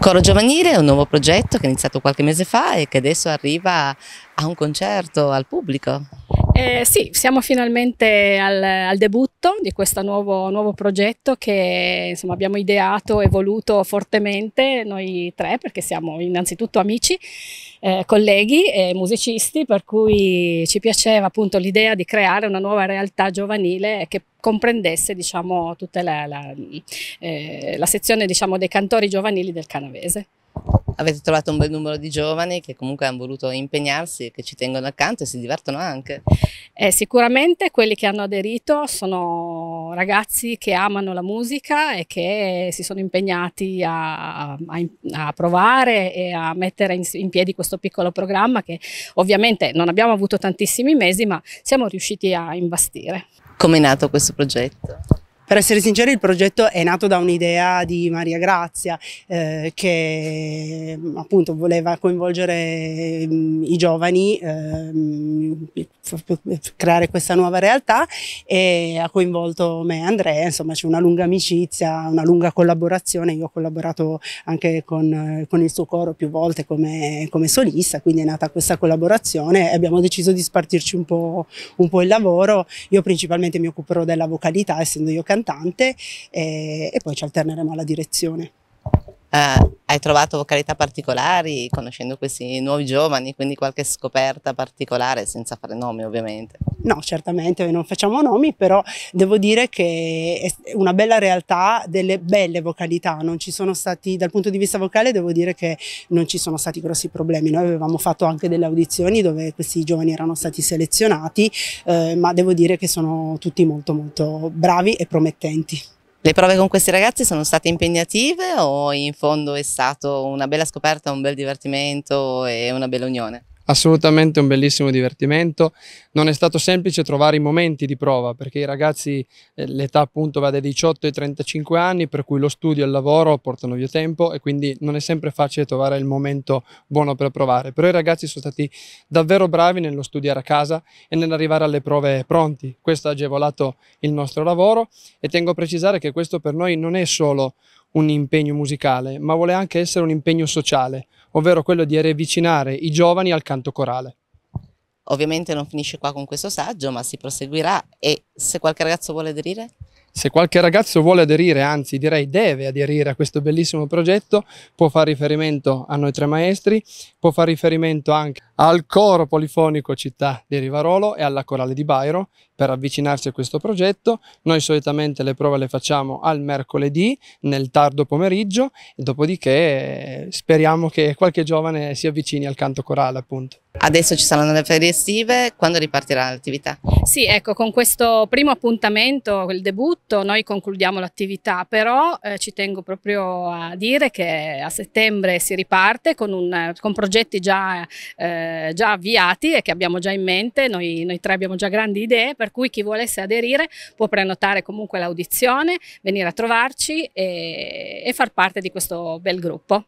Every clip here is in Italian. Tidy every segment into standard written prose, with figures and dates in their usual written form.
Coro Giovanile è un nuovo progetto che è iniziato qualche mese fa e che adesso arriva a un concerto al pubblico. Sì, siamo finalmente al debutto di questo nuovo progetto che insomma, abbiamo ideato e voluto fortemente noi tre, perché siamo innanzitutto amici, colleghi e musicisti, per cui ci piaceva appunto l'idea di creare una nuova realtà giovanile che comprendesse, diciamo, tutta la sezione, diciamo, dei cantori giovanili del Canavese. Avete trovato un bel numero di giovani che comunque hanno voluto impegnarsi e che ci tengono accanto e si divertono anche. Sicuramente quelli che hanno aderito sono ragazzi che amano la musica e che si sono impegnati a provare e a mettere in piedi questo piccolo programma che ovviamente non abbiamo avuto tantissimi mesi, ma siamo riusciti a imbastire. Come è nato questo progetto? Per essere sinceri, il progetto è nato da un'idea di Maria Grazia che appunto voleva coinvolgere i giovani, creare questa nuova realtà, e ha coinvolto me e Andrea. Insomma, c'è una lunga amicizia, una lunga collaborazione. Io ho collaborato anche con il suo coro più volte come solista, quindi è nata questa collaborazione e abbiamo deciso di spartirci un po' il lavoro. Io principalmente mi occuperò della vocalità, essendo io cantante, e poi ci alterneremo alla direzione. Hai trovato vocalità particolari conoscendo questi nuovi giovani, quindi qualche scoperta particolare, senza fare nomi ovviamente? No, certamente non facciamo nomi, però devo dire che è una bella realtà, delle belle vocalità. Non ci sono stati, dal punto di vista vocale, devo dire che non ci sono stati grossi problemi. Noi avevamo fatto anche delle audizioni dove questi giovani erano stati selezionati, ma devo dire che sono tutti molto molto bravi e promettenti. Le prove con questi ragazzi sono state impegnative o in fondo è stato una bella scoperta, un bel divertimento e una bella unione? Assolutamente un bellissimo divertimento. Non è stato semplice trovare i momenti di prova, perché i ragazzi, l'età appunto va dai 18 ai 35 anni, per cui lo studio e il lavoro portano via tempo e quindi non è sempre facile trovare il momento buono per provare. Però i ragazzi sono stati davvero bravi nello studiare a casa e nell'arrivare alle prove pronti. Questo ha agevolato il nostro lavoro e tengo a precisare che questo per noi non è solo un impegno musicale, ma vuole anche essere un impegno sociale, ovvero quello di riavvicinare i giovani al canto corale. Ovviamente non finisce qua con questo saggio, ma si proseguirà, e se qualche ragazzo vuole aderire? Se qualche ragazzo vuole aderire, anzi direi deve aderire a questo bellissimo progetto, può fare riferimento a noi tre maestri, può fare riferimento anche al coro polifonico Città di Rivarolo e alla corale di Bairo per avvicinarsi a questo progetto. Noi solitamente le prove le facciamo al mercoledì nel tardo pomeriggio e dopodiché speriamo che qualche giovane si avvicini al canto corale, appunto. Adesso ci saranno le ferie estive, quando ripartirà l'attività? Sì, ecco, con questo primo appuntamento, il debutto, noi concludiamo l'attività, però ci tengo proprio a dire che a settembre si riparte con progetti già avviati e che abbiamo già in mente. Noi tre abbiamo già grandi idee, per cui chi volesse aderire può prenotare comunque l'audizione, venire a trovarci e far parte di questo bel gruppo.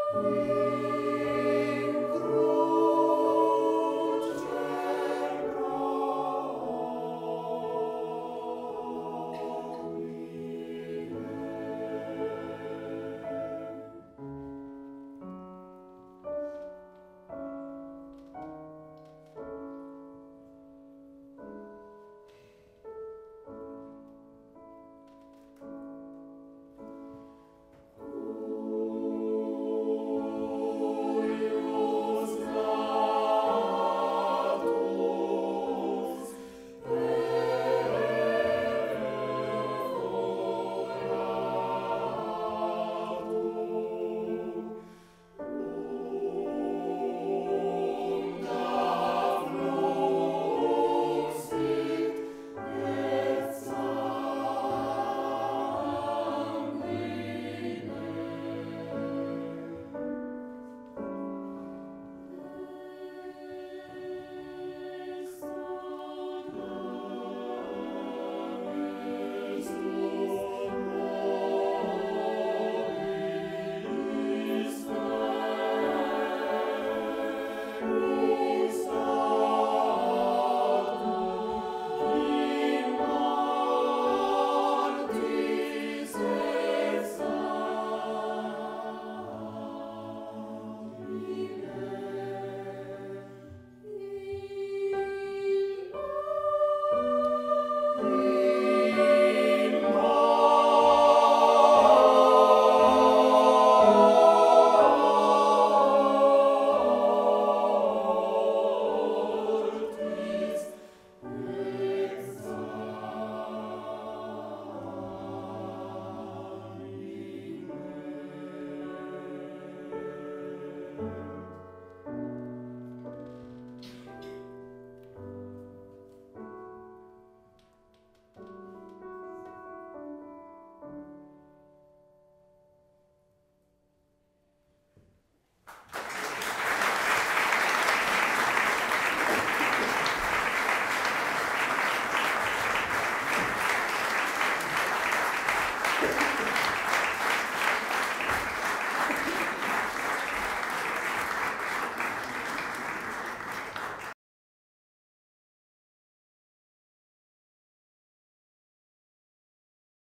Música